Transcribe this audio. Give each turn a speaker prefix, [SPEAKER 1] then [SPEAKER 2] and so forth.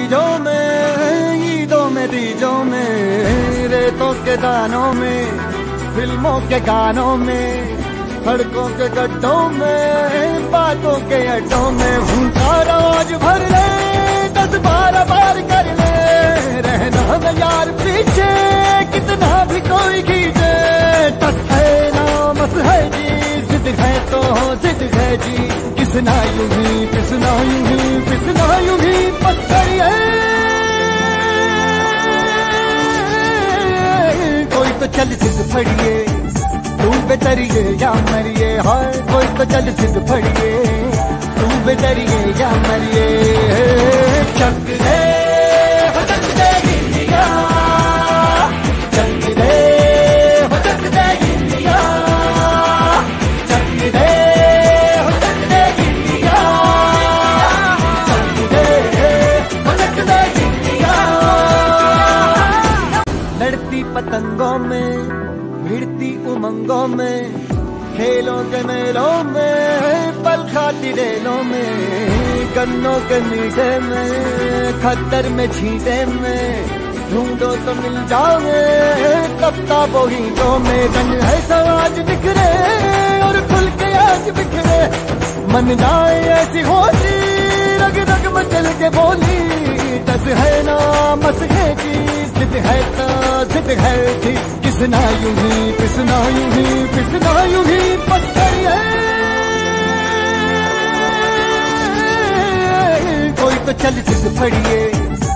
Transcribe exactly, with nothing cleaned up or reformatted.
[SPEAKER 1] बीजों में, ईदों में बीजों में, रेतों के दानों में, फिल्मों के गानों में, सड़कों के गड्ढों में, बातों के अड्डों में, भूखा रोज भर ले, दस बारह बार कर ले, रहना न यार पीछे कितना भी कोई खींचे। टस है ना मस है जी, जिद है तो जिद है जी, किसना यूं ही पिसना यूं ही पिसना यूं ही पत्थर है। कोई तो चल जिद फड़िए, तू बेतरिए या मरिए, हाय कोई तो चल जिद फड़िए, तू बेतरिए या मरिए। चक दे हो चक दे इंडिया, चक दे हो चक दे इंडिया, चक दे हो चक दे इंडिया, चक दे हो चक दे इंडिया। लड़ती पतंगों में, भिड़ती उमंगों में, खेलों के मेलों में, पल खाती रेलों में, गन्नों के मीठे में, खद्दर में छींटे में, ढूंढो तो मिल जाओगे किताबों हीटों में। रंग है समाज बिखरे और खुल के आज बिखरे, मन जाए ऐसी होली, रग रग मचल के बोली। टस है ना मस है जी, जिद है तो जिद है जी, किसना यूं ही पिसना यूं ही पिसना यूं ही पत्थर है। कोई तो चल जिद फड़िए,